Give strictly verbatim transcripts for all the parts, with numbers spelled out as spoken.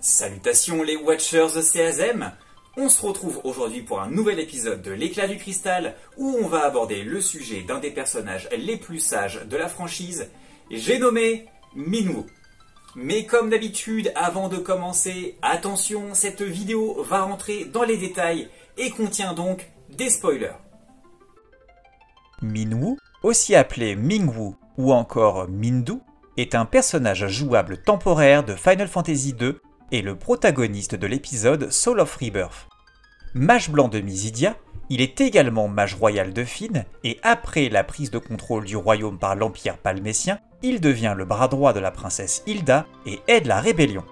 Salutations les Watchers de C A Z M. On se retrouve aujourd'hui pour un nouvel épisode de l'Éclat du Cristal où on va aborder le sujet d'un des personnages les plus sages de la franchise. J'ai nommé Minwu. Mais comme d'habitude, avant de commencer, attention, cette vidéo va rentrer dans les détails et contient donc des spoilers. Minwu, aussi appelé Mingwu ou encore Mindu, est un personnage jouable temporaire de Final Fantasy deux et le protagoniste de l'épisode Soul of Rebirth. Mage blanc de Mysidia, il est également mage royal de Fine et après la prise de contrôle du royaume par l'Empire palmétien, il devient le bras droit de la princesse Hilda et aide la rébellion.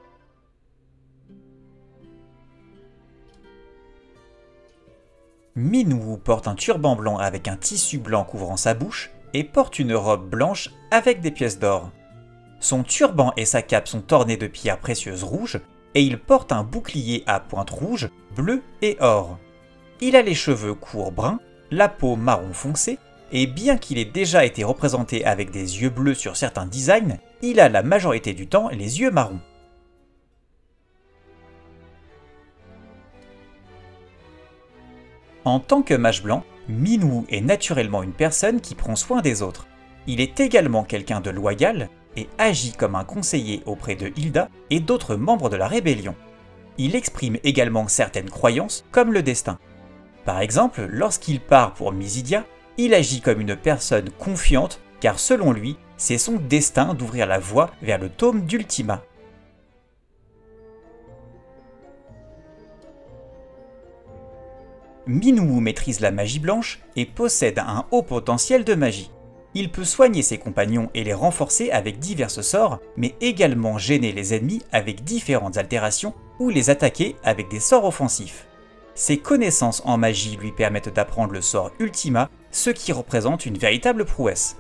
Minwu porte un turban blanc avec un tissu blanc couvrant sa bouche et porte une robe blanche avec des pièces d'or. Son turban et sa cape sont ornés de pierres précieuses rouges et il porte un bouclier à pointe rouge, bleu et or. Il a les cheveux courts bruns, la peau marron foncé et bien qu'il ait déjà été représenté avec des yeux bleus sur certains designs, il a la majorité du temps les yeux marrons. En tant que mage blanc, Minwu est naturellement une personne qui prend soin des autres. Il est également quelqu'un de loyal et agit comme un conseiller auprès de Hilda et d'autres membres de la rébellion. Il exprime également certaines croyances comme le destin. Par exemple, lorsqu'il part pour Mysidia, il agit comme une personne confiante car selon lui, c'est son destin d'ouvrir la voie vers le tome d'Ultima. Minwu maîtrise la magie blanche et possède un haut potentiel de magie. Il peut soigner ses compagnons et les renforcer avec divers sorts, mais également gêner les ennemis avec différentes altérations ou les attaquer avec des sorts offensifs. Ses connaissances en magie lui permettent d'apprendre le sort Ultima, ce qui représente une véritable prouesse.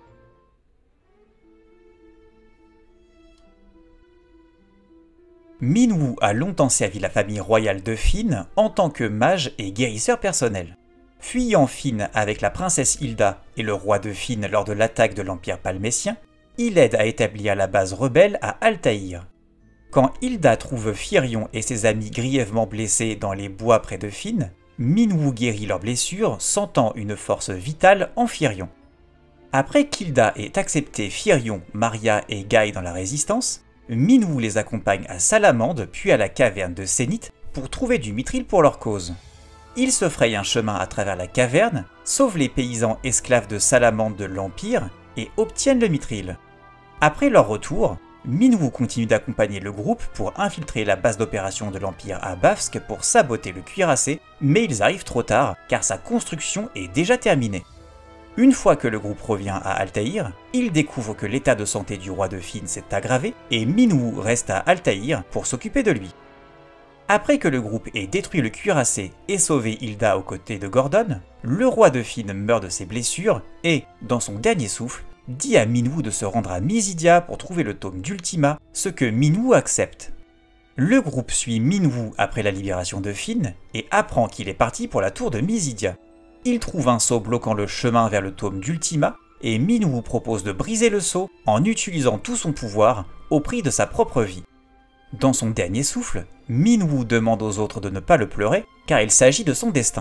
Minwu a longtemps servi la famille royale de Fine en tant que mage et guérisseur personnel. Fuyant Fine avec la princesse Hilda et le roi de Fine lors de l'attaque de l'Empire palmétien, il aide à établir la base rebelle à Altaïr. Quand Hilda trouve Firion et ses amis grièvement blessés dans les bois près de Fine, Minwu guérit leurs blessures, sentant une force vitale en Firion. Après qu'Hilda ait accepté Firion, Maria et Guy dans la résistance, Minwu les accompagne à Salamande puis à la caverne de Sénith pour trouver du mithril pour leur cause. Ils se frayent un chemin à travers la caverne, sauvent les paysans esclaves de Salamande de l'Empire et obtiennent le mithril. Après leur retour, Minwu continue d'accompagner le groupe pour infiltrer la base d'opération de l'Empire à Bafsk pour saboter le cuirassé, mais ils arrivent trop tard car sa construction est déjà terminée. Une fois que le groupe revient à Altaïr, ils découvrent que l'état de santé du roi de Fine s'est aggravé et Minwu reste à Altaïr pour s'occuper de lui. Après que le groupe ait détruit le cuirassé et sauvé Hilda aux côtés de Gordon, le roi de Fine meurt de ses blessures et, dans son dernier souffle, dit à Minwu de se rendre à Mysidia pour trouver le tome d'Ultima, ce que Minwu accepte. Le groupe suit Minwu après la libération de Fine et apprend qu'il est parti pour la tour de Mysidia. Il trouve un sceau bloquant le chemin vers le tome d'Ultima et Minwu propose de briser le sceau en utilisant tout son pouvoir au prix de sa propre vie. Dans son dernier souffle, Minwu demande aux autres de ne pas le pleurer car il s'agit de son destin.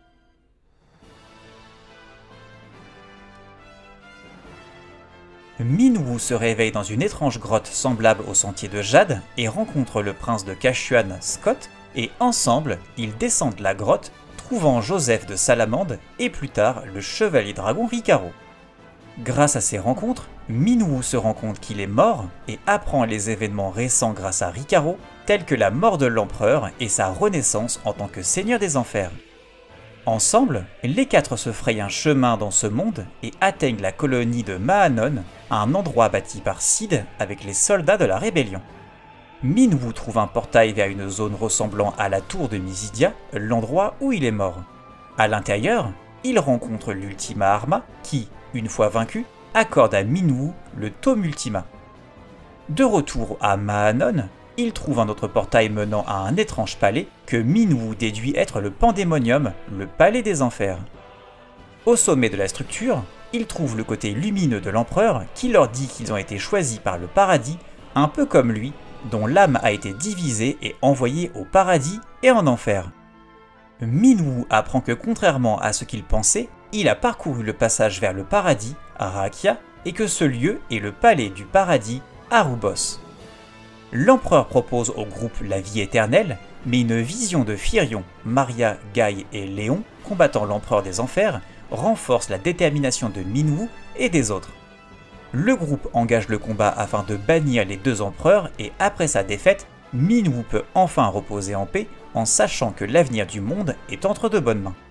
Minwu se réveille dans une étrange grotte semblable au sentier de Jade et rencontre le prince de Kashuan, Scott, et ensemble, ils descendent la grotte, trouvant Joseph de Salamande et plus tard le chevalier dragon Ricaro. Grâce à ces rencontres, Minwu se rend compte qu'il est mort et apprend les événements récents grâce à Ricaro, tels que la mort de l'empereur et sa renaissance en tant que seigneur des enfers. Ensemble, les quatre se frayent un chemin dans ce monde et atteignent la colonie de Mahanon, un endroit bâti par Cid avec les soldats de la rébellion. Minwu trouve un portail vers une zone ressemblant à la tour de Mysidia, l'endroit où il est mort. À l'intérieur, il rencontre l'Ultima Arma qui, une fois vaincu, accorde à Minwu le tome Ultima. De retour à Mahanon, il trouve un autre portail menant à un étrange palais que Minwu déduit être le Pandémonium, le palais des enfers. Au sommet de la structure, il trouve le côté lumineux de l'empereur qui leur dit qu'ils ont été choisis par le paradis, un peu comme lui, dont l'âme a été divisée et envoyée au paradis et en enfer. Minwu apprend que contrairement à ce qu'il pensait, il a parcouru le passage vers le paradis, Rakia, et que ce lieu est le palais du paradis, Arubos. L'empereur propose au groupe la vie éternelle, mais une vision de Firion, Maria, Guy et Léon, combattant l'empereur des enfers, renforce la détermination de Minwu et des autres. Le groupe engage le combat afin de bannir les deux empereurs et après sa défaite, Minwu peut enfin reposer en paix en sachant que l'avenir du monde est entre de bonnes mains.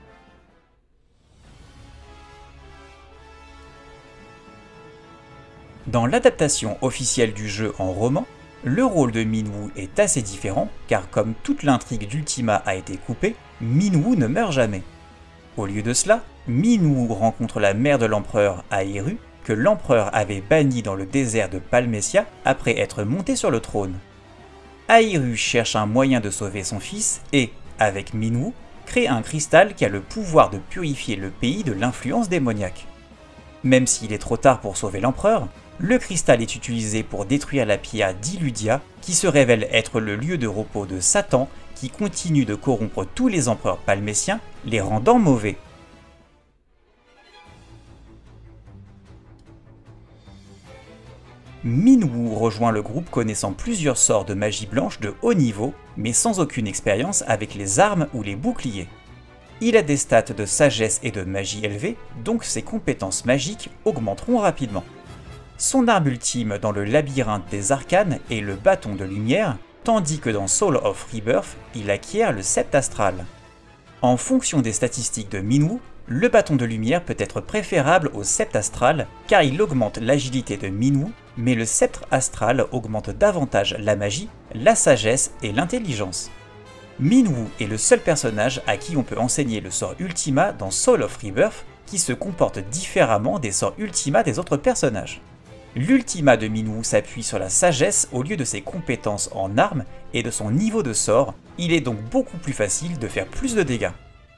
Dans l'adaptation officielle du jeu en roman, le rôle de Minwu est assez différent car comme toute l'intrigue d'Ultima a été coupée, Minwu ne meurt jamais. Au lieu de cela, Minwu rencontre la mère de l'empereur Aeru que l'empereur avait bannie dans le désert de Palmesia après être monté sur le trône. Aeru cherche un moyen de sauver son fils et, avec Minwu, crée un cristal qui a le pouvoir de purifier le pays de l'influence démoniaque. Même s'il est trop tard pour sauver l'empereur, le cristal est utilisé pour détruire la pierre d'Illudia, qui se révèle être le lieu de repos de Satan, qui continue de corrompre tous les empereurs palmésiens, les rendant mauvais. Minwu rejoint le groupe connaissant plusieurs sorts de magie blanche de haut niveau, mais sans aucune expérience avec les armes ou les boucliers. Il a des stats de sagesse et de magie élevées, donc ses compétences magiques augmenteront rapidement. Son arme ultime dans le labyrinthe des arcanes est le bâton de lumière, tandis que dans Soul of Rebirth, il acquiert le sceptre astral. En fonction des statistiques de Minwu, le bâton de lumière peut être préférable au sceptre astral car il augmente l'agilité de Minwu, mais le sceptre astral augmente davantage la magie, la sagesse et l'intelligence. Minwu est le seul personnage à qui on peut enseigner le sort Ultima dans Soul of Rebirth, qui se comporte différemment des sorts Ultima des autres personnages. L'Ultima de Minwu s'appuie sur la sagesse au lieu de ses compétences en armes et de son niveau de sort, il est donc beaucoup plus facile de faire plus de dégâts.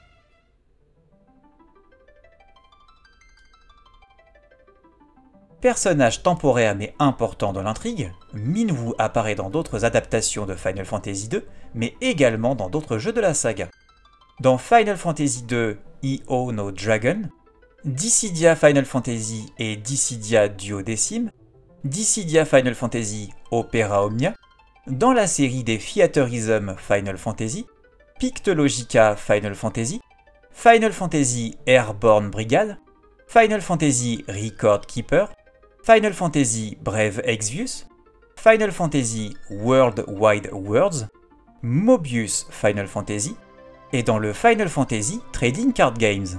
Personnage temporaire mais important dans l'intrigue, Minwu apparaît dans d'autres adaptations de Final Fantasy deux, mais également dans d'autres jeux de la saga. Dans Final Fantasy deux E O No Dragon, Dissidia Final Fantasy et Dissidia Duodécime, Dissidia Final Fantasy Opera Omnia, dans la série des Theaterism Final Fantasy, Pictologica Final Fantasy, Final Fantasy Airborne Brigade, Final Fantasy Record Keeper, Final Fantasy Brave Exvius, Final Fantasy World Wide Worlds, Mobius Final Fantasy, et dans le Final Fantasy Trading Card Games.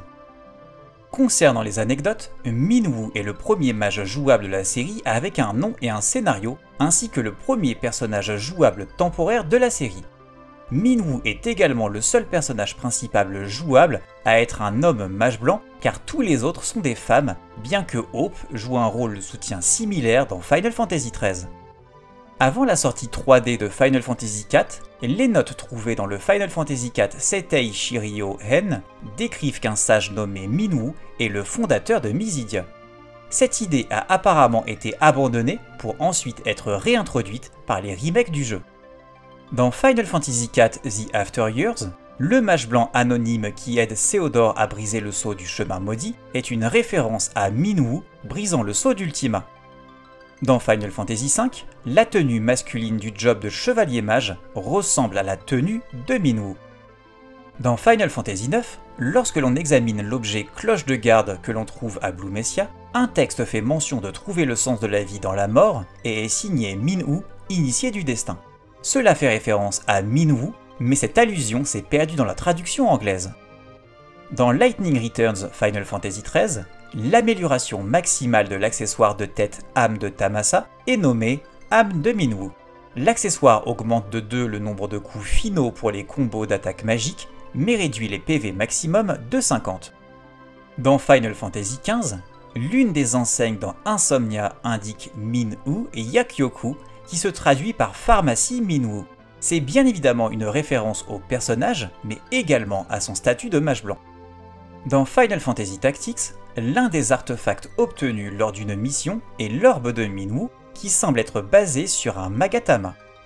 Concernant les anecdotes, Minwu est le premier mage jouable de la série avec un nom et un scénario, ainsi que le premier personnage jouable temporaire de la série. Minwu est également le seul personnage principal jouable à être un homme mage blanc, car tous les autres sont des femmes, bien que Hope joue un rôle de soutien similaire dans Final Fantasy treize. Avant la sortie trois D de Final Fantasy quatre, les notes trouvées dans le Final Fantasy quatre Setei Shiryo Hen décrivent qu'un sage nommé Minwu est le fondateur de Mysidia. Cette idée a apparemment été abandonnée pour ensuite être réintroduite par les remakes du jeu. Dans Final Fantasy quatre The After Years, le mage blanc anonyme qui aide Théodore à briser le sceau du chemin maudit est une référence à Minwu brisant le sceau d'Ultima. Dans Final Fantasy cinq, la tenue masculine du job de chevalier mage ressemble à la tenue de Minwu. Dans Final Fantasy neuf, lorsque l'on examine l'objet cloche de garde que l'on trouve à Blue Messia, un texte fait mention de trouver le sens de la vie dans la mort et est signé Minwu, initié du destin. Cela fait référence à Minwu, mais cette allusion s'est perdue dans la traduction anglaise. Dans Lightning Returns Final Fantasy treize, l'amélioration maximale de l'accessoire de tête âme de Tamasa est nommée âme de Minwu. L'accessoire augmente de deux le nombre de coups finaux pour les combos d'attaque magique, mais réduit les P V maximum de cinquante. Dans Final Fantasy quinze, l'une des enseignes dans Insomnia indique Minwu et Yakyoku, qui se traduit par pharmacie Minwu. C'est bien évidemment une référence au personnage, mais également à son statut de mage blanc. Dans Final Fantasy Tactics, l'un des artefacts obtenus lors d'une mission est l'orbe de Minwu, qui semble être basé sur un Magatama.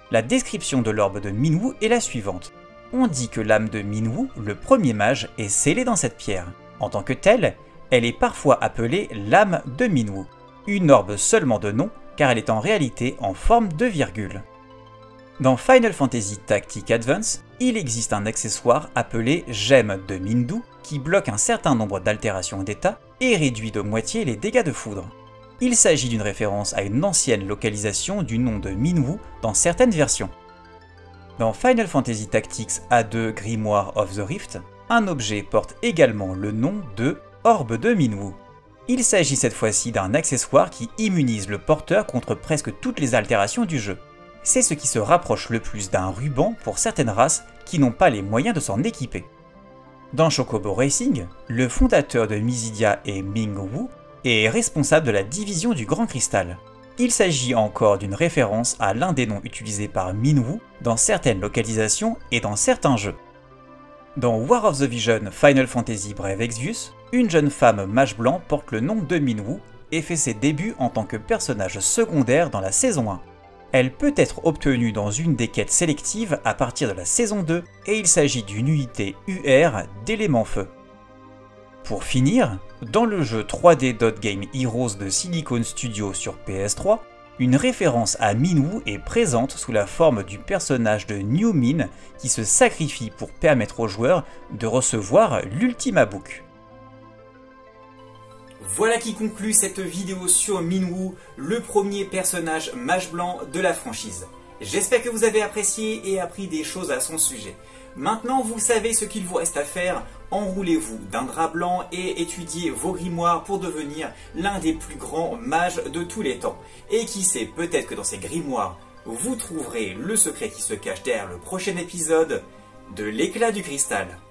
La description de l'orbe de Minwu est la suivante. On dit que l'âme de Minwu, le premier mage, est scellée dans cette pierre. En tant que telle, elle est parfois appelée l'âme de Minwu, une orbe seulement de nom, car elle est en réalité en forme de virgule. Dans Final Fantasy Tactics Advance, il existe un accessoire appelé Gemme de Mindu qui bloque un certain nombre d'altérations d'état et réduit de moitié les dégâts de foudre. Il s'agit d'une référence à une ancienne localisation du nom de Minwu dans certaines versions. Dans Final Fantasy Tactics A deux Grimoire of the Rift, un objet porte également le nom de Orbe de Minwu. Il s'agit cette fois-ci d'un accessoire qui immunise le porteur contre presque toutes les altérations du jeu. C'est ce qui se rapproche le plus d'un ruban pour certaines races qui n'ont pas les moyens de s'en équiper. Dans Chocobo Racing, le fondateur de Mysidia est Ming Wu et est responsable de la division du Grand Cristal. Il s'agit encore d'une référence à l'un des noms utilisés par Minwu dans certaines localisations et dans certains jeux. Dans War of the Vision Final Fantasy Brave Exvius, une jeune femme mage blanc porte le nom de Minwu et fait ses débuts en tant que personnage secondaire dans la saison un. Elle peut être obtenue dans une des quêtes sélectives à partir de la saison deux et il s'agit d'une unité U R d'éléments feu. Pour finir, dans le jeu trois D Dot Game Heroes de Silicon Studio sur P S trois, une référence à Minwu est présente sous la forme du personnage de New Min qui se sacrifie pour permettre aux joueurs de recevoir l'Ultima Book. Voilà qui conclut cette vidéo sur Minwu, le premier personnage mage blanc de la franchise. J'espère que vous avez apprécié et appris des choses à son sujet. Maintenant vous savez ce qu'il vous reste à faire, enroulez-vous d'un drap blanc et étudiez vos grimoires pour devenir l'un des plus grands mages de tous les temps. Et qui sait, peut-être que dans ces grimoires, vous trouverez le secret qui se cache derrière le prochain épisode de l'Éclat du Cristal.